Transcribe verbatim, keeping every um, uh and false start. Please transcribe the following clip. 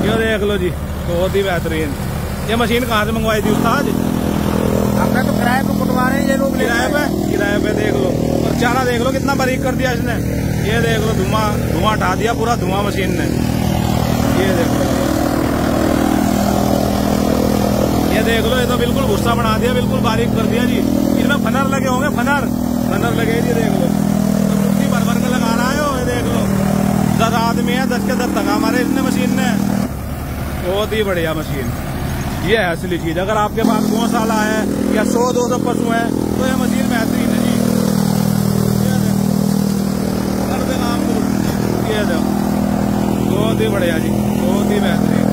ये देख लो जी, बहुत ही बेहतरीन। ये मशीन कहाँ से मंगवाई थी उस्ताद? हमने तो किराए पे कुटवा रहे हैं ये लोग, किराए पे किराए पे देख लो। और चारा देख लो कितना बारीक कर दिया इसने। ये देख लो, धुआं धुआं उठा दिया पूरा, धुआं मशीन ने। ये देख लो, ये देख लो, ये तो बिल्कुल भुस्सा बना दिया, बिल्कुल बारीक कर दिया जी। इनमें फनर लगे होंगे, फनर फनर लगे जी। देख लो, तो मुट्ठी भर भर के लगा रहा है। ये देख लो, दस आदमी है, दस के दस तगा मारे इसने मशीन ने। बहुत ही बढ़िया मशीन। ये है असली चीज। अगर आपके पास गौशाला है या सौ दो सौ पशु है तो ये मशीन बेहतरीन है जी। ये देखो, कर दे काम। ये देखो, बहुत ही बढ़िया जी, बहुत ही बेहतरीन।